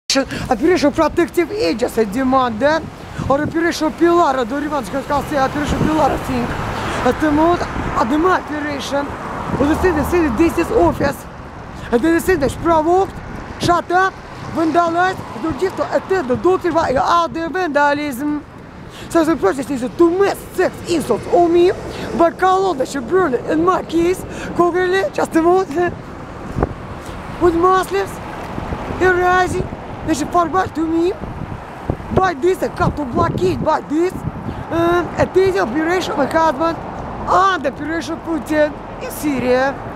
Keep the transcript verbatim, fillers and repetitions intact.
Operation Protective Agency demanded, or Operation Pilar, do you want to say Operation Pilar thing? At the moment, at the operation, we see the city this is office, and then the city is provoked, shut up, vandalized, do give to attend the daughter by all the vandalism. So the process is to miss sex insults on me, but call on the Shabruna in my case, Cogerly, just a moment, with Muslims, they're rising. They should fall back to me. By this, a couple blockade by this. Um, a daily operation of my husband and the operation Putin in Syria.